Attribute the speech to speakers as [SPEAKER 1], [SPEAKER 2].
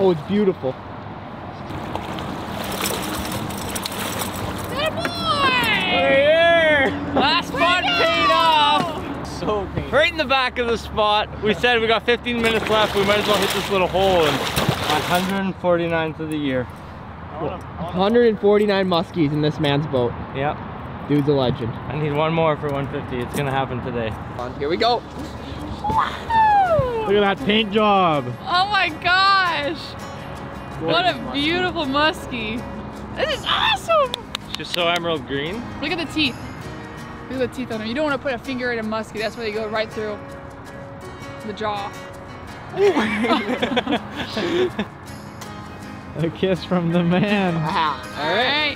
[SPEAKER 1] Oh, it's beautiful.
[SPEAKER 2] Good boy!
[SPEAKER 3] Right here! Last spot paid off!
[SPEAKER 1] So painful.
[SPEAKER 3] Right in the back of the spot. We said we got 15 minutes left. We might as well hit this little hole. And 149th of the year.
[SPEAKER 1] 149 muskies in this man's boat.
[SPEAKER 3] Yep.
[SPEAKER 1] Dude's a legend.
[SPEAKER 3] I need one more for 150. It's gonna happen today.
[SPEAKER 1] Here we go.
[SPEAKER 4] Look at that paint job.
[SPEAKER 2] Oh my gosh! What a beautiful muskie. This is awesome!
[SPEAKER 3] It's just so emerald green.
[SPEAKER 2] Look at the teeth. Look at the teeth on them. You don't want to put a finger in a muskie. That's why they go right through the jaw.
[SPEAKER 4] A kiss from the man.
[SPEAKER 2] All right.